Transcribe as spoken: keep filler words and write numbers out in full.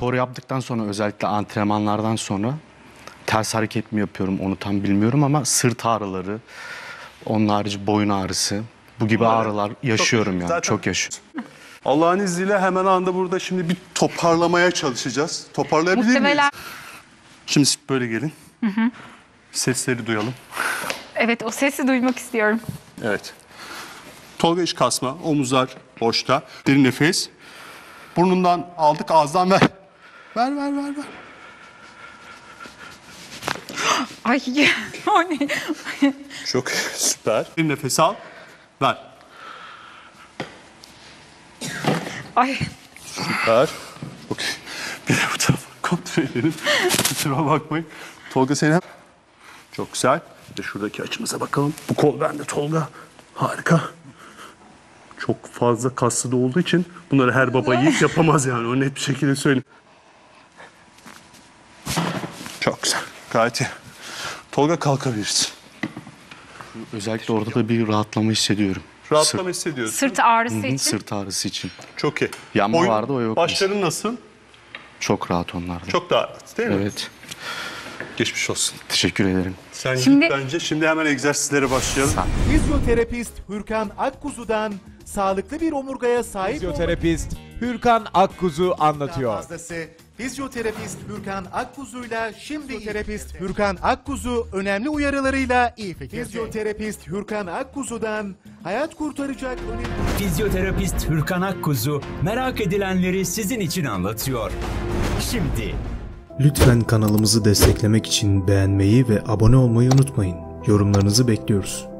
spor yaptıktan sonra, özellikle antrenmanlardan sonra ters hareket mi yapıyorum onu tam bilmiyorum ama sırt ağrıları, onun harici boyun ağrısı, bu gibi Evet. ağrılar yaşıyorum çok, yani. zaten... Çok yaşıyorum. Allah'ın izniyle hemen anda burada şimdi bir toparlamaya çalışacağız. Toparlayabilir Muhtemelen... miyiz? Şimdi böyle gelin. Hı hı. Sesleri duyalım. Evet, o sesi duymak istiyorum. Evet. Tolga iç kasma, omuzlar boşta. Derin nefes. Burnundan aldık, ağızdan ver. Ver, ver, ver, ver. Ay, o ne? Çok süper. Derin nefes al, ver. Ay. Süper. Okey. Bir de bu tarafa kontrol edelim. Kusura bakmayın. Tolga seni... Çok güzel. Bir de şuradaki açımıza bakalım. Bu kol bende Tolga. Harika. Çok fazla kaslı da olduğu için bunları her baba yiğit yapamaz yani. O net bir şekilde söyleyeyim. Çok güzel. Gayet iyi. Tolga kalkabilirsin. Özellikle orada da bir rahatlama hissediyorum. Rahatlama Sırt, hissediyorsun. Sırt ağrısı Hı hı, için. sırt ağrısı için. Çok iyi. Yanma Boyun, vardı, o yok. Başların nasıl? Çok rahat onlarda. Çok daha rahat değil mi? Evet. Geçmiş olsun. Teşekkür ederim. Sen Şimdi... git bence. Şimdi hemen egzersizlere başlayalım. Fizyoterapist Hürkan Akkuzu'dan sağlıklı bir omurgaya sahip Fizyoterapist Hürkan Akkuzu anlatıyor. Fazlası. Fizyoterapist Hürkan Akkuzu'yla şimdi Fizyoterapist Hürkan Akkuzu önemli uyarılarıyla iyi fikirde. Fizyoterapist Hürkan Akkuzu'dan hayat kurtaracak önemli... Fizyoterapist Hürkan Akkuzu merak edilenleri sizin için anlatıyor. Şimdi. Lütfen kanalımızı desteklemek için beğenmeyi ve abone olmayı unutmayın. Yorumlarınızı bekliyoruz.